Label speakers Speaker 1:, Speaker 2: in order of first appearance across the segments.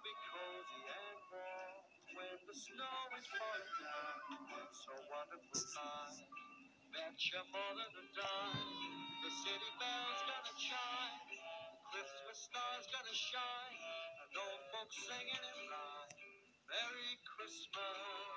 Speaker 1: be cozy and warm when the snow is falling down. It's a wonderful time. Bet you more than a dime. The city bell's gonna chime. Christmas stars gonna shine. And old folks singing in rhyme. Merry Christmas.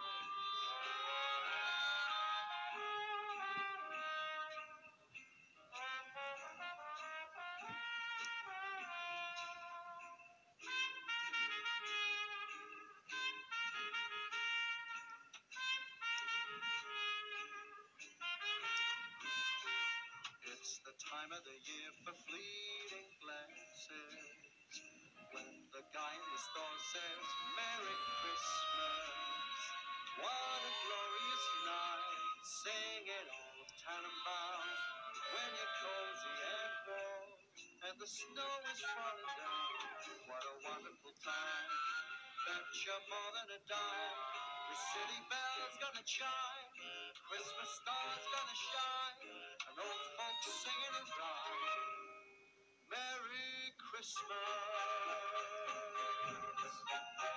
Speaker 1: It's the time of the year for fleeting glances when the guy in the store says Merry Christmas. What a glorious night, sing it all Tannenbaum when you're cozy and warm and the snow is falling down. What a wonderful time, bet you more than a dime. The city bell's gonna chime, Christmas stars gonna shine, and old folks singing in rhyme. Merry Christmas.